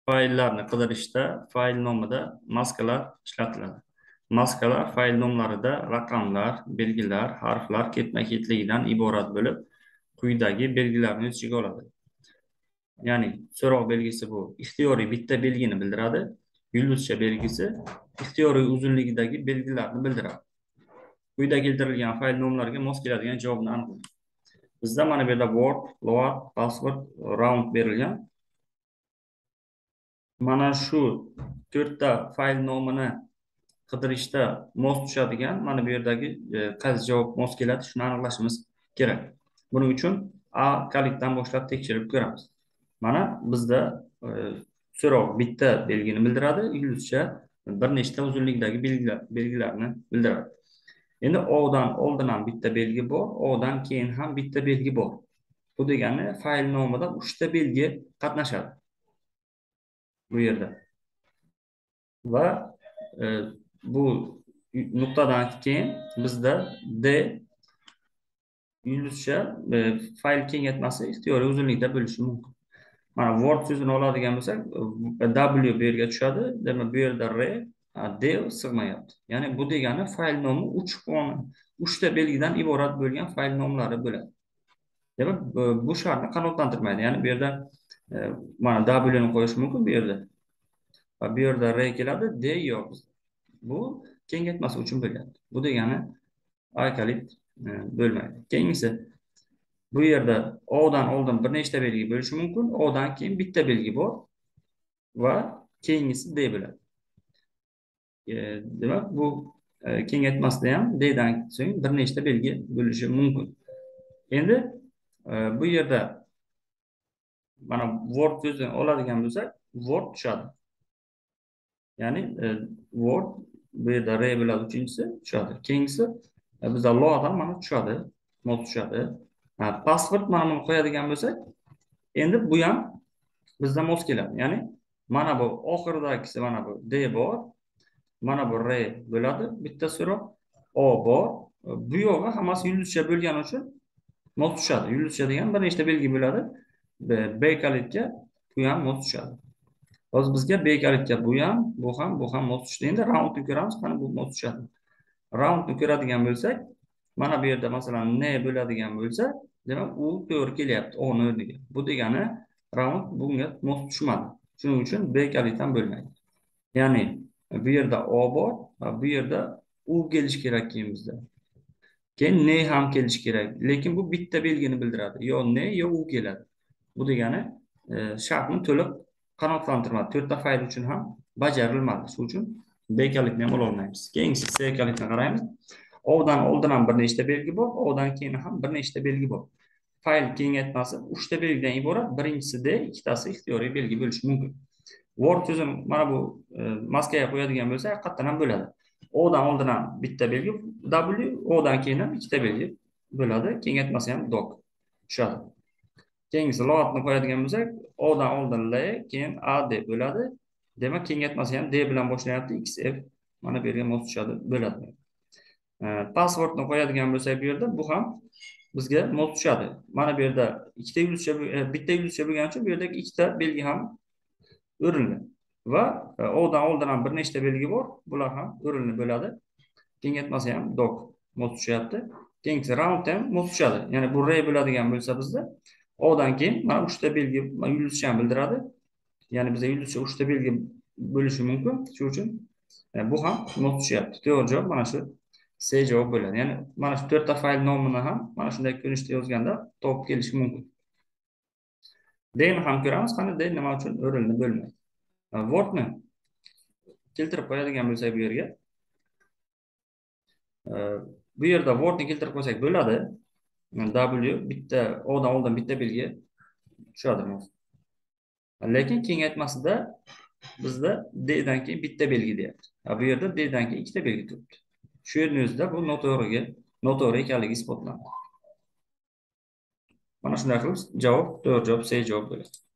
Faillarni qidirishda fayl nomida maskalar ishlatiladi. Maskalar fayl nomlarida raqamlar, belgilar, harflar ketma-ketligidan iborat bo'lib, quyidagi belgilarni o'z ichiga oladi. Ya'ni so'roq belgisi bu ixtiyoriy bitta belgini bildiradi. Yulduzcha belgisi ixtiyoriy uzunligidagi belgilarni bildiradi. Quyida keltirilgan fayl nomlariga mos keladigan javobni aniqlang. Bizda mana bu yerda word, load, password, round berilgan. Mana shu to'rtta fayl nomini qidirishda mos tushadigan mana bu yerdagi qaysi javob mos keladi shuni aniqlashimiz kerak. Buning uchun A kalitdan boshlab tekshirib ko'ramiz. Mana bizda so'roq bitta belgini bildiradi, yulduzcha bir nechta uzunlikdagi belgilarni bildiradi. Endi O'dan oldin ham bitta belgi bor, O'dan keyin ham bitta belgi bor. Bu degani fayl nomida 3 ta belgi qatnashadi bu yerda. Va bu nuqtadan keyin bizda D yulduzcha fayl kengaytmasi ixtiyoriy uzunlikda bo'lishi mumkin. Mana Word so'zini oladigan bo'lsak, W bu yerga tushadi, demak bu yerda R, D sig'mayapti. Ya'ni bu degani fayl nomi 3 ta belgidan iborat bo'lgan fayl nomlari bo'ladi. Demak, bu shartni qanoatlantirmaydi. Ya'ni bu yerda mana W ni qo'yish mumkin bu yerda. Va bu yerda R keladi, D yo'q. Bu kengaytmasi uchun bo'lyapti. Bu degani A kalit bo'lmaydi. Keyingisi bu yerda O'dan oldin bir nechta belgi bo'lishi mumkin, O'dan keyin bitta belgi bor va keyingisi D bo'ladi. Demak, bu kengaytmasida ham D'dan so'ng bir nechta belgi bo'lishi mumkin. Endi bu yerda mana Word so'zini oladigan bo'lsak, Word tushadi. Ya'ni Word bu yerda R bo'ladi, uchinchisi tushadi. Keyingisi bizda load ham mana tushadi, mod tushadi. Password mana buni qo'yadigan bo'lsak, endi bu ham bizda mos keladi. Ya'ni mana bu oxiridagisi mana bu D bor, mana bu R bo'ladi, bitta so'roq O bor. Bu yog'i hammasi yulduzcha bo'lgani uchun mos tushadi. Yulduzcha degan bir nechta belgi bo'ladi. B kalitga bu ham mos tushadi. Hozir bizga B kalitga bu ham mos tushdi. Endi roundni ko'ramiz, qani bu mos tushadi. Roundni ko'radigan bo'lsak, mana bu yerda masalan N bo'ladigan bo'lsa, demak u to'g'ri kelyapti O'ning o'rniga. Bu degani round bunga mos tushmadi. Shuning uchun B kalit ham bo'lmaydi. Ya'ni bu yerda O bor va bu yerda U kelish kerak keyin bizda. Keyin N ham kelish kerak. Lekin bu bitta belgini bildiradi. Yo N yo U keladi. Bu degani shartni to'liq qanoatlantirmadi. 4 ta fayl uchun ham bajarilmadi. Shuning uchun B kalitni ham ola olmaymiz. Keyingisi C kalitni qaraymiz. O'dan oldin ham bir nechta belgi bor, O'dan keyin ham bir nechta belgi bor. Fayl kengaytmasi 3 ta belgidan iborat. Birinchisi D, ikkitasi ixtiyoriy belgi bo'lishi mumkin. Word so'zini mana bu maskaga qo'yadigan bo'lsa, haqiqatdan ham bo'ladi. O'dan oldin ham bitta belgi W, O'dan keyin ham ikkita belgi bo'ladi. Kengaytmasi ham doc tushadi. Keyingisi loadni qo'yadigan bo'lsak, O'dan oldin L, keyin AD bo'ladi. Demak, kengaytmasi ham D bilan boshlanayapti, XF mana bu yerga mos tushadi bo'ladi. Passwordni qo'yadigan bo'lsak, bu yerda bu ham bizga mos tushadi. Mana bu yerda bitta yulduzcha bo'lgani uchun bu yerdagi ikkita belgi ham o'rinli. Va O'dan oldin ham bir nechta belgi bor, bular ham o'rinli bo'ladi. Kengaytmasi ham doc mos tushyapti. Keyingisi round ham mos tushadi. Ya'ni bu R bo'ladigan bo'lsa bizda O'dan keyin mana 3 ta belgi yulduzcha ham bildiradi. Ya'ni bizda yulduzcha 3 ta belgi bo'lishi mumkin. Shuning uchun bu ham mos tushyapti. To'g'ri javob mana shu C javob bo'ladi. Ya'ni mana shu 4 ta fayl nomini ham mana shunday ko'rinishda yozganda topib kelish mumkin. D'ni ham ko'ramiz, qani D nima uchun o'rinli bo'lmaydi. Wordni keltirib qo'yadigan bo'lsak bu yerga, bu yerda Wordni keltirib qo'ysak bo'ladi. W bitta O'dan oldin bitta belgi tushadi. Lekin kengaytmasida bizda D'dan keyin bitta belgi deyapti. Bu yerda D'dan keyin ikkita belgi turibdi. Shu yerning o'zida bu noto'g'ri ekanligi isbotlandi. Mana shunday qilib javob to'g'ri javob C javob bo'ladi.